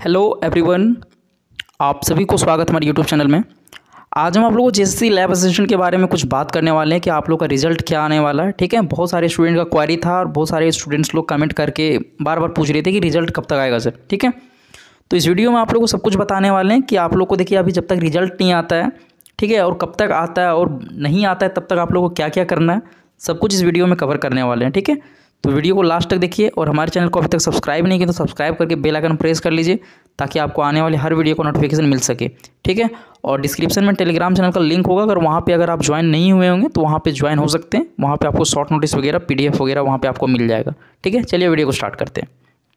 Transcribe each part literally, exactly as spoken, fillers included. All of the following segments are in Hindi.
हेलो एवरीवन, आप सभी को स्वागत हमारे यूट्यूब चैनल में। आज हम आप लोगों को जेएसएससी लैब असिस्टेंट के बारे में कुछ बात करने वाले हैं कि आप लोग का रिजल्ट क्या आने वाला है। ठीक है, बहुत सारे स्टूडेंट का क्वेरी था और बहुत सारे स्टूडेंट्स लोग कमेंट करके बार बार पूछ रहे थे कि रिजल्ट कब तक आएगा सर। ठीक है, तो इस वीडियो में आप लोग को सब कुछ बताने वाले हैं कि आप लोग को देखिए अभी जब तक रिजल्ट नहीं आता है, ठीक है, और कब तक आता है और नहीं आता है तब तक आप लोग को क्या क्या करना है, सब कुछ इस वीडियो में कवर करने वाले हैं। ठीक है, तो वीडियो को लास्ट तक देखिए और हमारे चैनल को अभी तक सब्सक्राइब नहीं किया तो सब्सक्राइब करके बेल आइकन प्रेस कर लीजिए ताकि आपको आने वाले हर वीडियो को नोटिफिकेशन मिल सके। ठीक है, और डिस्क्रिप्शन में टेलीग्राम चैनल का लिंक होगा, अगर वहाँ पे अगर आप ज्वाइन नहीं हुए होंगे तो वहाँ पे ज्वाइन हो सकते हैं। वहाँ पे आपको शॉर्ट नोटिस वगैरह पीडीएफ वगैरह वहाँ पे आपको मिल जाएगा। ठीक है, चलिए वीडियो को स्टार्ट करते हैं।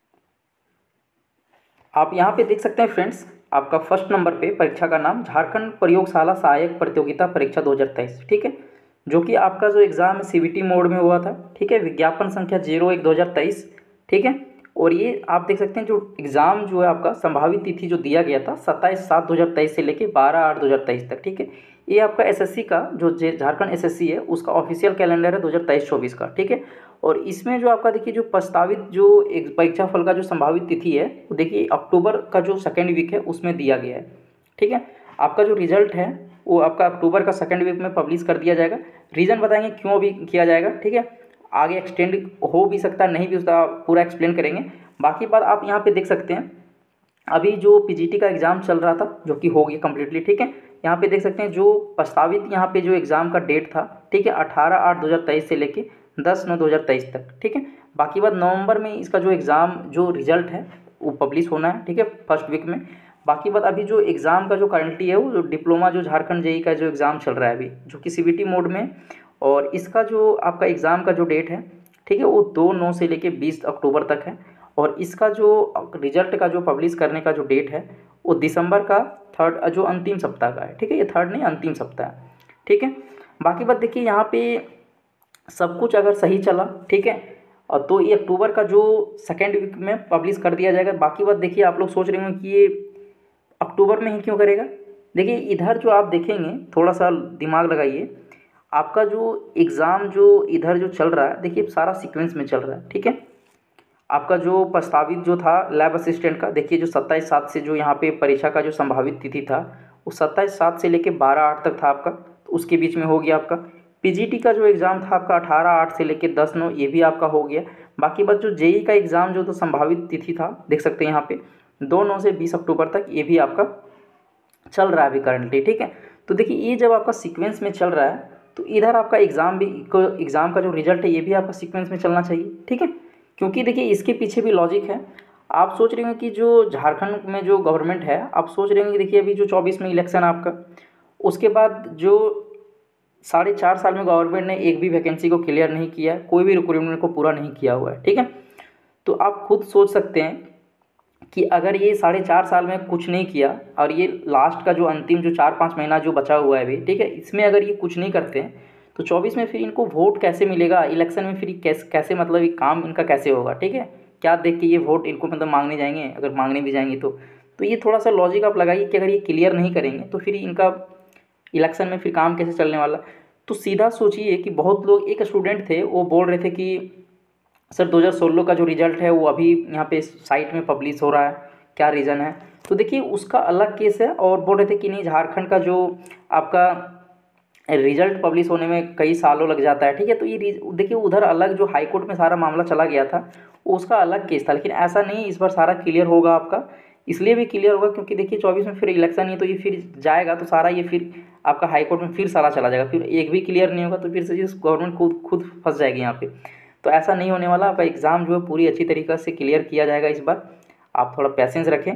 आप यहाँ पे देख सकते हैं फ्रेंड्स, आपका फर्स्ट नंबर पे परीक्षा का नाम झारखंड प्रयोगशाला सहायक प्रतियोगिता परीक्षा दो हज़ार तेईस। ठीक है, जो कि आपका जो एग्ज़ाम है सीबीटी मोड में हुआ था। ठीक है, विज्ञापन संख्या जीरो एक दो हज़ार तेईस। ठीक है, और ये आप देख सकते हैं जो एग्ज़ाम जो है आपका संभावित तिथि जो दिया गया था सत्ताईस सात दो हज़ार तेईस से लेके बारह आठ दो हज़ार तेईस तक। ठीक है, ये आपका एसएससी का जो झारखंड एसएससी है उसका ऑफिशियल कैलेंडर है दो हज़ार तेईस चौबीस का। ठीक है, और इसमें जो आपका देखिए जो प्रस्तावित जो एक परीक्षा फल का जो संभावित तिथि है वो देखिए अक्टूबर का जो सेकेंड वीक है उसमें दिया गया है। ठीक है, आपका जो रिजल्ट है वो आपका अक्टूबर का सेकेंड वीक में पब्लिश कर दिया जाएगा। रीज़न बताएंगे क्यों अभी किया जाएगा। ठीक है, आगे एक्सटेंड हो भी सकता है, नहीं भी, उसका पूरा एक्सप्लेन करेंगे। बाकी बात आप यहाँ पे देख सकते हैं, अभी जो पीजीटी का एग्ज़ाम चल रहा था जो कि हो गया कम्प्लीटली। ठीक है, यहाँ पे देख सकते हैं जो प्रस्तावित यहाँ पे जो एग्ज़ाम का डेट था, ठीक है, अठारह आठ दो हज़ार तेईस से लेके दस नौ दो हज़ार तेईस तक। ठीक है, बाकी बात नवंबर में इसका जो एग्ज़ाम जो रिजल्ट है वो पब्लिश होना है। ठीक है, फर्स्ट वीक में। बाकी बात अभी जो एग्ज़ाम का जो करंटली है वो जो डिप्लोमा जो झारखंड जेई का जो एग्ज़ाम चल रहा है अभी, जो कि सीबीटी मोड में, और इसका जो आपका एग्ज़ाम का जो डेट है, ठीक है, वो दो नौ से लेके बीस अक्टूबर तक है। और इसका जो रिजल्ट का जो पब्लिश करने का जो डेट है वो दिसंबर का थर्ड जो अंतिम सप्ताह का है। ठीक है, ये थर्ड नहीं अंतिम सप्ताह है। ठीक है, बाकी बात देखिए यहाँ पे सब कुछ अगर सही चला, ठीक है, और तो ये अक्टूबर का जो सेकेंड वीक में पब्लिश कर दिया जाएगा। बाकी बात देखिए आप लोग सोच रहे होंगे कि ये अक्टूबर में ही क्यों करेगा। देखिए इधर जो आप देखेंगे, थोड़ा सा दिमाग लगाइए, आपका जो एग्ज़ाम जो इधर जो चल रहा है देखिए सारा सीक्वेंस में चल रहा है। ठीक है, आपका जो प्रस्तावित जो था लैब असिस्टेंट का, देखिए जो सत्ताईस सात से जो यहाँ पे परीक्षा का जो संभावित तिथि था वो सत्ताईस सात से लेके बारह आठ तक था आपका, तो उसके बीच में हो गया आपका। पीजीटी का जो एग्ज़ाम था आपका अठारह आठ से लेके दस नौ, ये भी आपका हो गया। बाकी बात जो जेई का एग्ज़ाम जो तो संभावित तिथि था, देख सकते हैं यहाँ पे दो नौ से बीस अक्टूबर तक, ये भी आपका चल रहा है अभी करंटली। ठीक है, तो देखिए ये जब आपका सीक्वेंस में चल रहा है तो इधर आपका एग्ज़ाम भी एग्ज़ाम का जो रिजल्ट है ये भी आपका सीक्वेंस में चलना चाहिए। ठीक है, क्योंकि देखिए इसके पीछे भी लॉजिक है। आप सोच रहे होंगे कि जो झारखंड में जो गवर्नमेंट है, आप सोच रहे होंगे देखिए अभी जो चौबीस में इलेक्शन आपका, उसके बाद जो साढ़े चार साल में गवर्नमेंट ने एक भी वैकेंसी को क्लियर नहीं किया, कोई भी रिक्रूटमेंट को पूरा नहीं किया हुआ है। ठीक है, तो आप खुद सोच सकते हैं कि अगर ये साढ़े चार साल में कुछ नहीं किया और ये लास्ट का जो अंतिम जो चार पाँच महीना जो बचा हुआ है अभी, ठीक है, इसमें अगर ये कुछ नहीं करते हैं तो चौबीस में फिर इनको वोट कैसे मिलेगा इलेक्शन में, फिर कैसे कैसे मतलब ये काम इनका कैसे होगा। ठीक है, क्या देख के ये वोट इनको मतलब मांगने जाएंगे, अगर मांगने भी जाएंगे तो तो ये थोड़ा सा लॉजिक आप लगाइए कि अगर ये क्लियर नहीं करेंगे तो फिर इनका इलेक्शन में फिर काम कैसे चलने वाला। तो सीधा सोचिए कि बहुत लोग, एक स्टूडेंट थे वो बोल रहे थे कि सर दो हज़ार सोलह का जो रिज़ल्ट है वो अभी यहाँ पे साइट में पब्लिश हो रहा है, क्या रीज़न है। तो देखिए उसका अलग केस है, और बोल रहे थे कि नहीं झारखंड का जो आपका रिजल्ट पब्लिश होने में कई सालों लग जाता है। ठीक है, तो ये देखिए उधर अलग जो हाई कोर्ट में सारा मामला चला गया था उसका अलग केस था, लेकिन ऐसा नहीं, इस बार सारा क्लियर होगा आपका। इसलिए भी क्लियर होगा क्योंकि देखिए चौबीस में फिर इलेक्शन ही, तो ये फिर जाएगा तो सारा ये फिर आपका हाई कोर्ट में फिर सारा चला जाएगा, फिर एक भी क्लियर नहीं होगा तो फिर से गवर्नमेंट खुद खुद फंस जाएगी यहाँ पे। तो ऐसा नहीं होने वाला, आपका एग्ज़ाम जो है पूरी अच्छी तरीक़े से क्लियर किया जाएगा इस बार। आप थोड़ा पैसेंस रखें।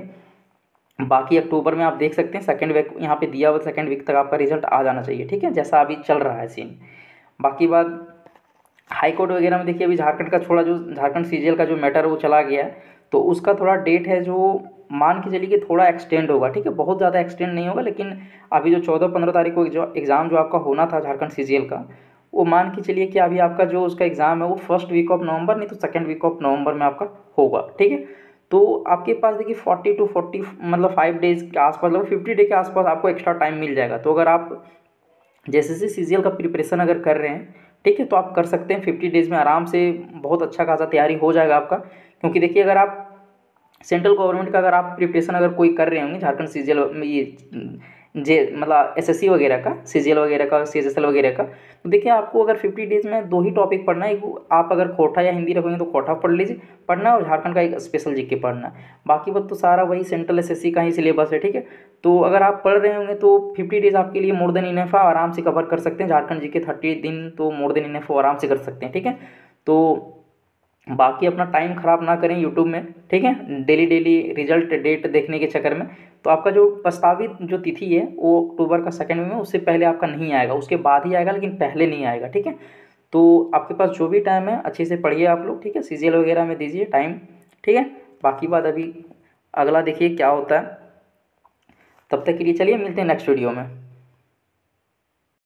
बाकी अक्टूबर में आप देख सकते हैं सेकंड वीक यहाँ पे दिया हुआ, सेकंड वीक तक आपका रिजल्ट आ जाना चाहिए। ठीक है, जैसा अभी चल रहा है सीन। बाकी बात हाई कोर्ट वगैरह में देखिए अभी झारखंड का छोड़ा, जो झारखंड सीजीएल का जो मैटर वो चला गया है, तो उसका थोड़ा डेट है जो मान के चलिए कि थोड़ा एक्सटेंड होगा। ठीक है, बहुत ज़्यादा एक्सटेंड नहीं होगा, लेकिन अभी जो चौदह पंद्रह तारीख को जो एग्ज़ाम जो आपका होना था झारखंड सीजीएल का, वो मान के चलिए कि अभी आपका जो उसका एग्ज़ाम है वो फर्स्ट वीक ऑफ नवंबर नहीं तो सेकंड वीक ऑफ नवंबर में आपका होगा। ठीक है, तो आपके पास देखिए फोर्टी टू फोर्टी मतलब फाइव डेज़ के आसपास, मतलब फिफ्टी डे के आसपास आपको एक्स्ट्रा टाइम मिल जाएगा। तो अगर आप जैसे से सीजीएल का प्रिपरेशन अगर कर रहे हैं, ठीक है, तो आप कर सकते हैं फिफ्टी डेज़ में आराम से, बहुत अच्छा खासा तैयारी हो जाएगा आपका। क्योंकि देखिए अगर आप सेंट्रल गवर्नमेंट का अगर आप प्रिपरेशन अगर कोई कर रहे होंगे, झारखंड सी जी एल में ये जे मतलब एस एस सी वगैरह का, सी जी एल वगैरह का, सी एस एस एल वगैरह का, तो देखिए आपको अगर फिफ्टी डेज में दो ही टॉपिक पढ़ना है। एक आप अगर कोटा या हिंदी रखोगे तो कोटा पढ़ लीजिए पढ़ना, और झारखंड का एक स्पेशल जीके पढ़ना है। बाकी बात तो सारा वही सेंट्रल एस एस सी का ही सिलेबस है, ठीक है। तो अगर आप पढ़ रहे होंगे तो फिफ्टी डेज आपके लिए मोर देन इनफ है, आराम से कवर कर सकते हैं। झारखंड जीके थर्टी दिन तो मोर देन इनफ आराम से कर सकते हैं, ठीक है। तो बाकी अपना टाइम ख़राब ना करें यूट्यूब में, ठीक है, डेली डेली रिजल्ट डेट देखने के चक्कर में। तो आपका जो प्रस्तावित जो तिथि है वो अक्टूबर का सेकेंड में, उससे पहले आपका नहीं आएगा, उसके बाद ही आएगा, लेकिन पहले नहीं आएगा, ठीक है। तो आपके पास जो भी टाइम है अच्छे से पढ़िए आप लोग, ठीक है, सी जी एल वगैरह में दीजिए टाइम, ठीक है। बाकी बात अभी अगला देखिए क्या होता है। तब तक के लिए चलिए मिलते हैं नेक्स्ट वीडियो में।